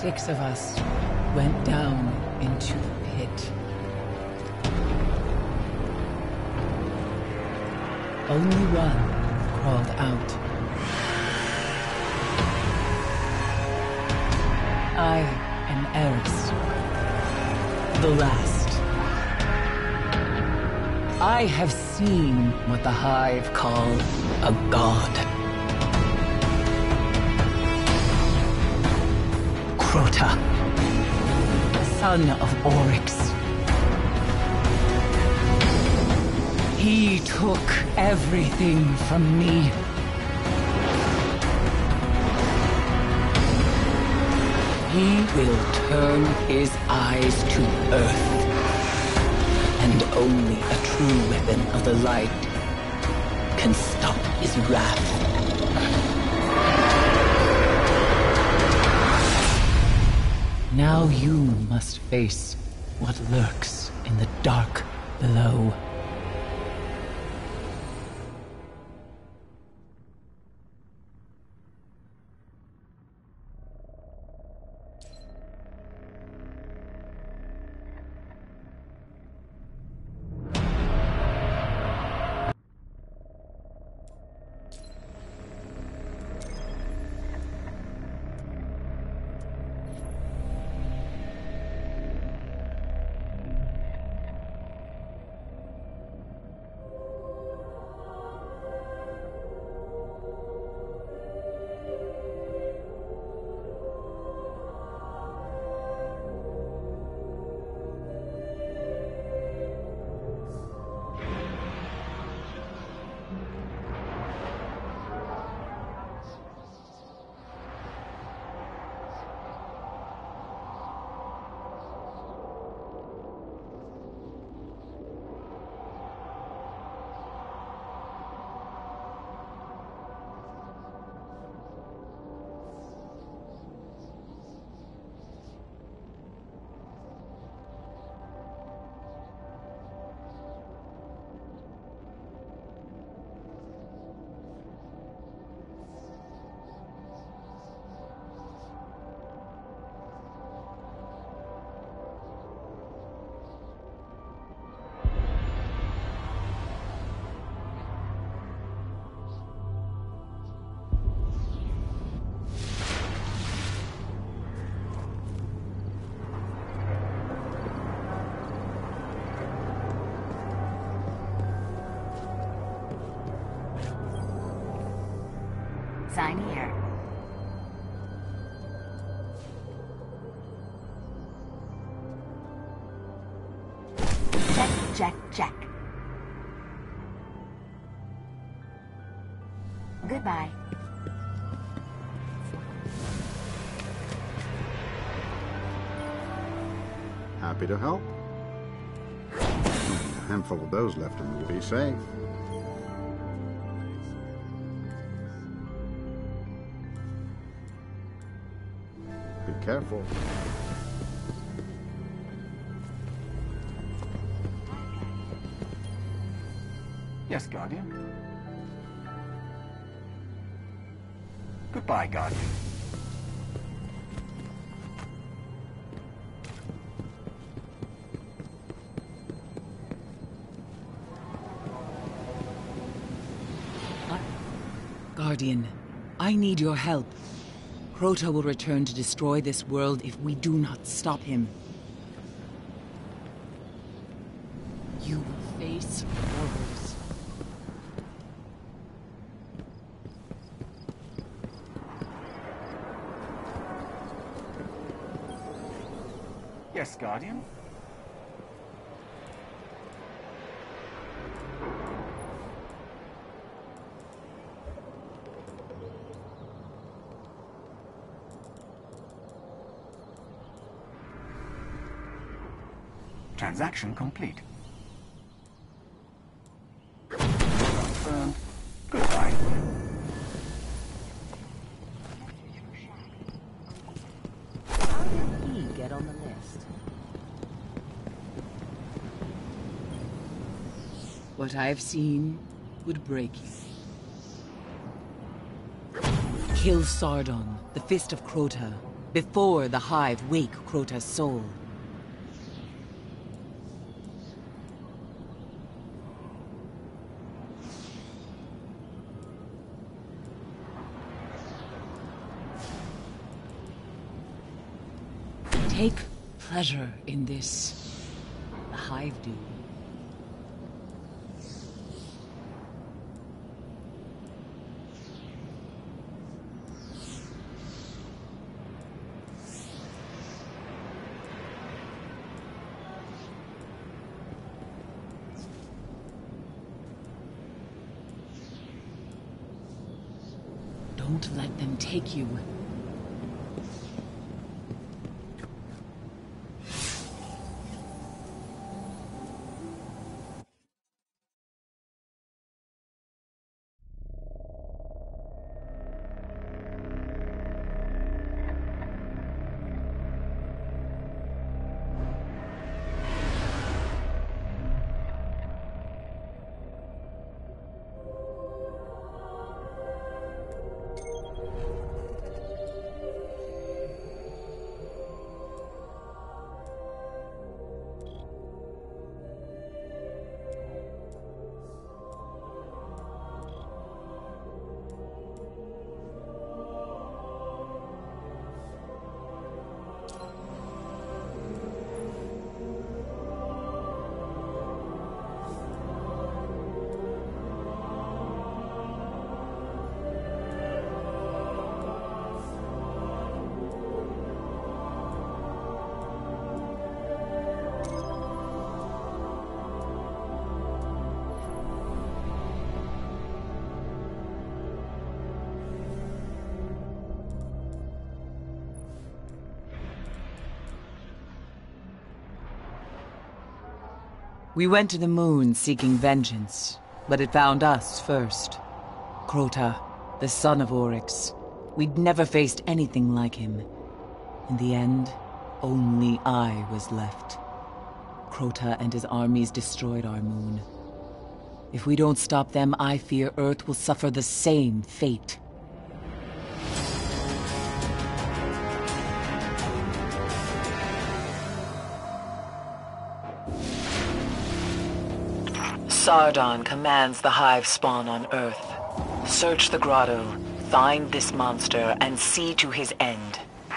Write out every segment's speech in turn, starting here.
6 of us went down into the pit. Only one crawled out. I am Eris, the last. I have seen what the Hive call a god. Crota, son of Oryx. He took everything from me. He will turn his eyes to Earth. And only a true weapon of the light can stop his wrath. Now you must face what lurks in the dark below. Sign here. Check. Goodbye. Happy to help. A handful of those left and we'll be safe. Be careful. Yes, Guardian. Goodbye, Guardian. Guardian, I need your help. Crota will return to destroy this world if we do not stop him. You will face horrors. Yes, Guardian. Transaction complete. Confirmed. Goodbye. How did he get on the list? What I've seen would break you. Kill Sardon, the Fist of Crota, before the Hive wake Crota's soul. Take pleasure in this. The Hive do. Don't let them take you. We went to the moon seeking vengeance, but it found us first. Crota, the son of Oryx. We'd never faced anything like him. In the end, only I was left. Crota and his armies destroyed our moon. If we don't stop them, I fear Earth will suffer the same fate. Sardan commands the Hive spawn on Earth. Search the grotto, find this monster, and see to his end.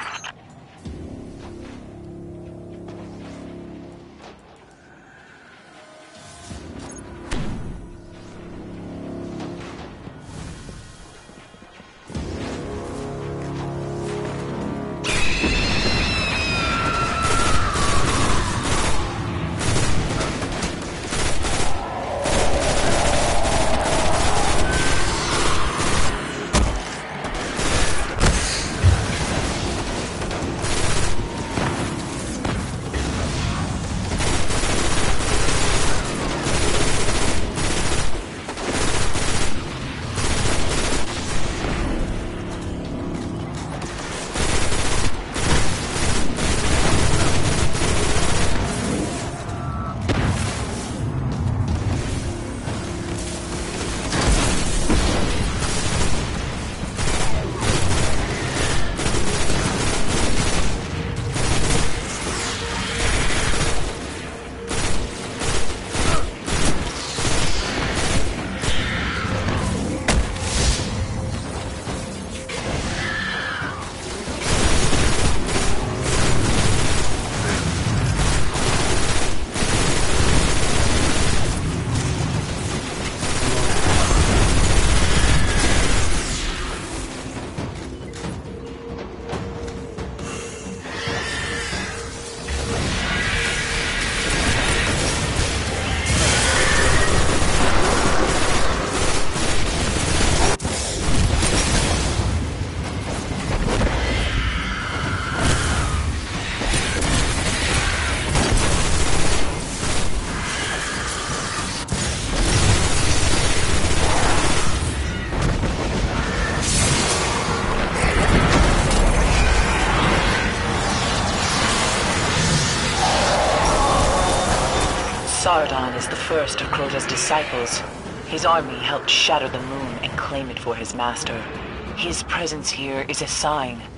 Sardan is the first of Crota's disciples. His army helped shatter the moon and claim it for his master. His presence here is a sign.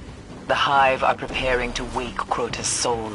The Hive are preparing to wake Crota's soul.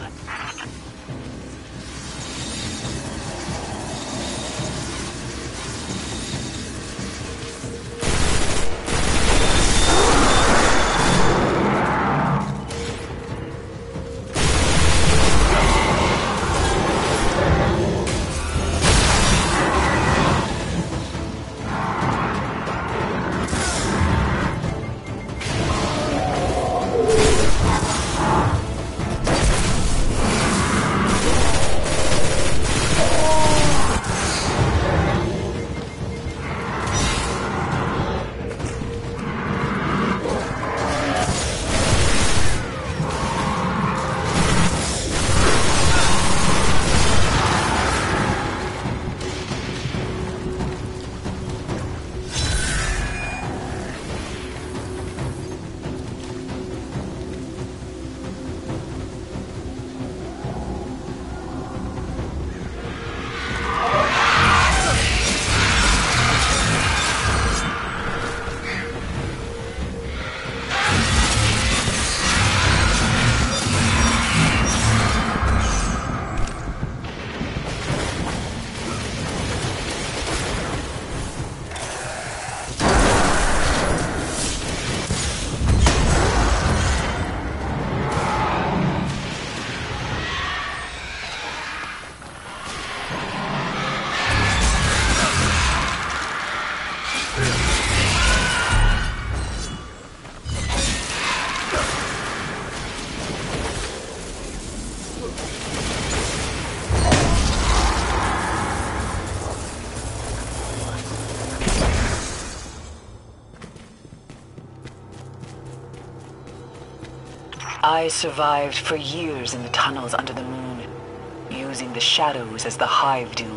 I survived for years in the tunnels under the moon, using the shadows as the Hive do.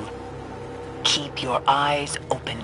Keep your eyes open.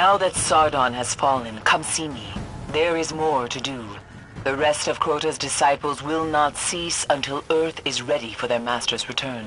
Now that Sardon has fallen, come see me. There is more to do. The rest of Crota's disciples will not cease until Earth is ready for their master's return.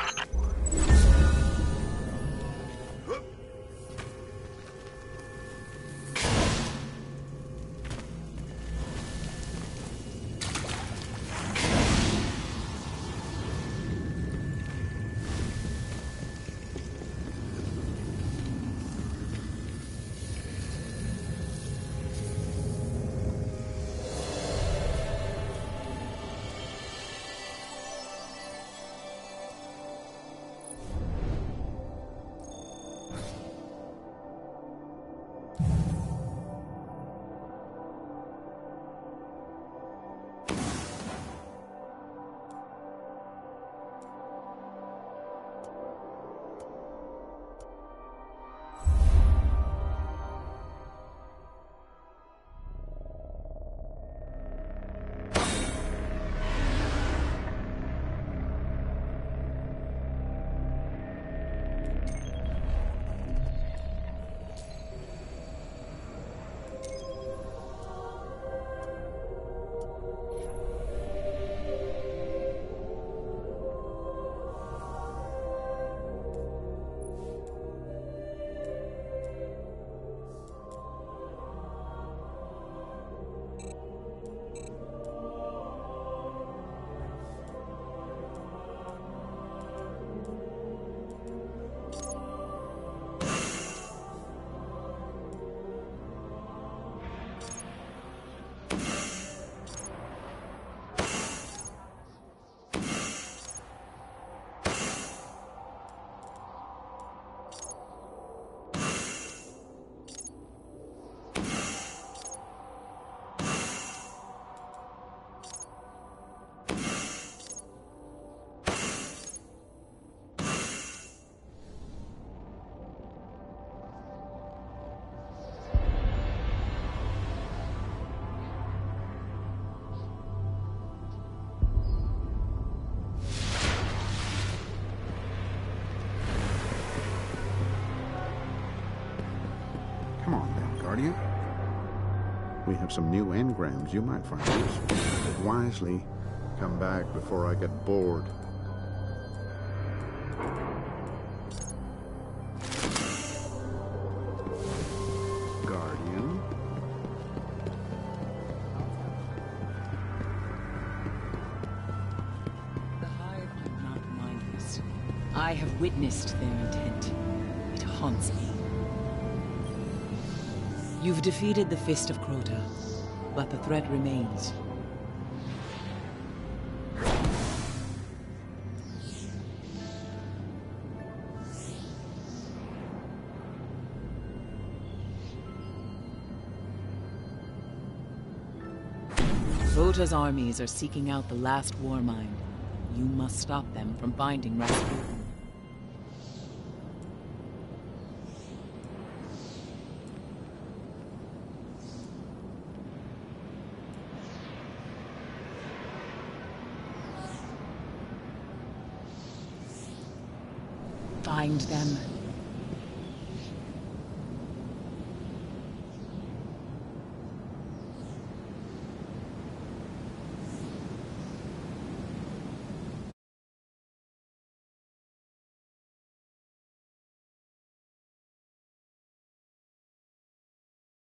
Come on then, Guardian. We have some new engrams you might find useful. Wisely, come back before I get bored. Guardian. The Hive are not mindless. I have witnessed their intent. It haunts me. You've defeated the Fist of Crota, but the threat remains. Crota's armies are seeking out the last war mind. You must stop them from finding Rasputin. Find them